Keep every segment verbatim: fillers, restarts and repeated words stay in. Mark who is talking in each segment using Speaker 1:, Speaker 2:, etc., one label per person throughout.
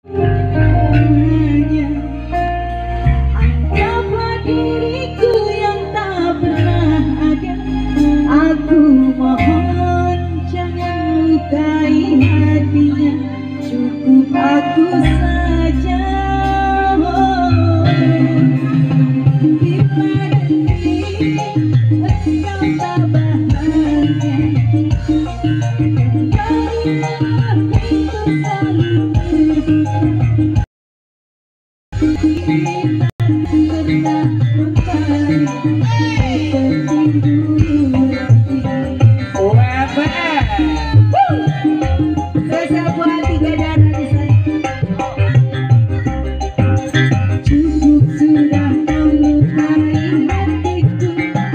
Speaker 1: semuanya. Anggaplah diriku yang tak pernah ada. Aku mohon jangan lukai hatinya. Cukup aku saja. Bila nanti engkau tak bahagia, jadilah pintu selalu terbuka. Kita pernah kembali seperti dulu lagi.
Speaker 2: O M F
Speaker 1: Spesial buat tiga darah di sana. Cukup sudah kau lukai hatiku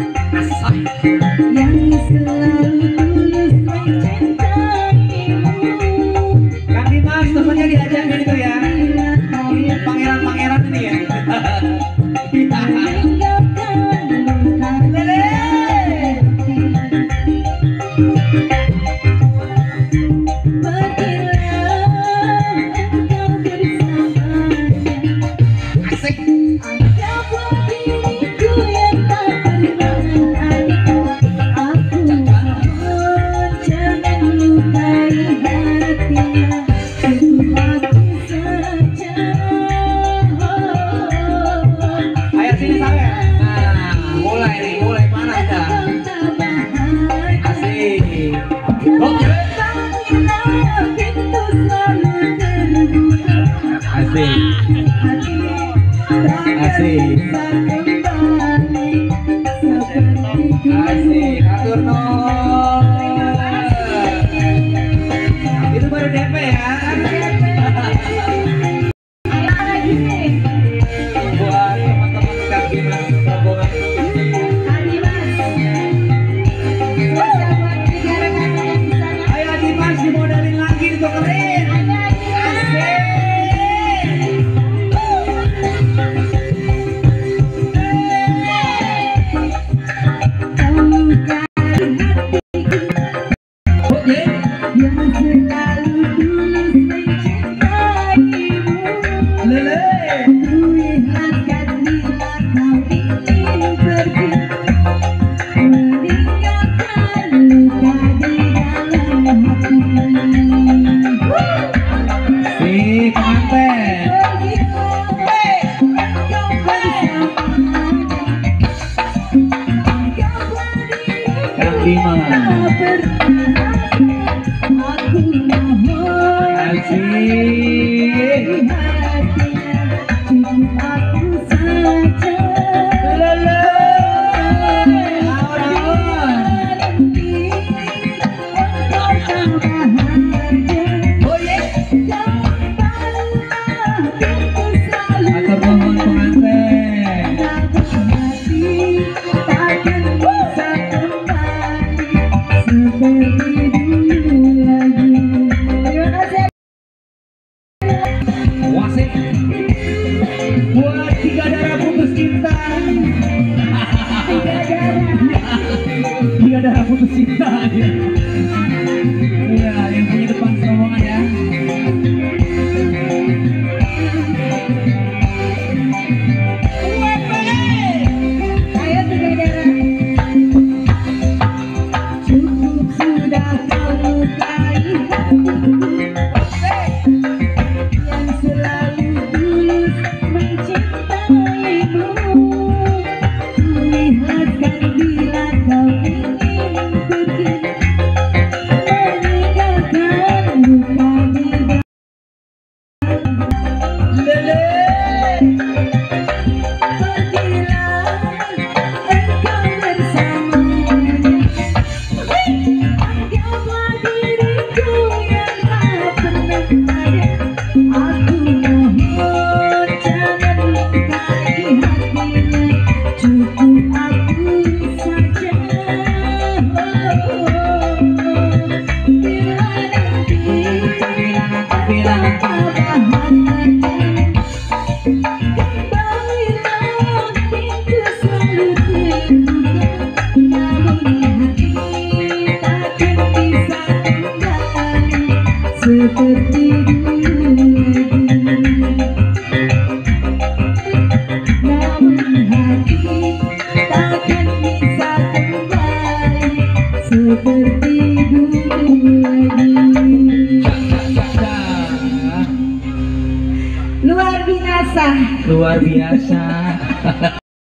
Speaker 1: yang selalu tulus mencintaimu.
Speaker 2: Kang Dimas temennya diajakin itu ya. Ini pangeran-pangeran ini ya. Lele. Asik.
Speaker 1: Anggaplah diriku yang tak pernah ada. Aku mohon jangan lukai hatinya. Cukup aku saja.
Speaker 2: Ayo sini sampai. Nah, mulai nih, mulai panas dah. Asik. Oke.
Speaker 1: Pintu selalu terbuka.
Speaker 2: Asik. Asik. Asik. Atur nuhun. Itu baru D P ya. Buat teman-teman Kang Dimas rombongan. Ayo Dimas dimodalin lagi itu keren. Asik. Oke.
Speaker 1: Yang selalu tulus mencintaimu.
Speaker 2: Lele.
Speaker 1: Ku ingatkan bila kau ingin pergi, meninggalkan luka di dalam hati.
Speaker 2: Si pengantin.
Speaker 1: Begitu engkau bersamanya. Anggaplah diriku
Speaker 2: Kang Dimas.
Speaker 1: tak pernah ada. Aku mohon
Speaker 2: Asik.
Speaker 1: hatinya. Cukup aku saja.
Speaker 2: Lele. Awan-awan.
Speaker 1: Nanti engkau tak bahagia.
Speaker 2: Oh ye.
Speaker 1: Jadilah pintu selalu
Speaker 2: Atur nuhun pengantin.
Speaker 1: terbuka. Hati takkan bisa kembali Luar biasa.
Speaker 2: Luar biasa.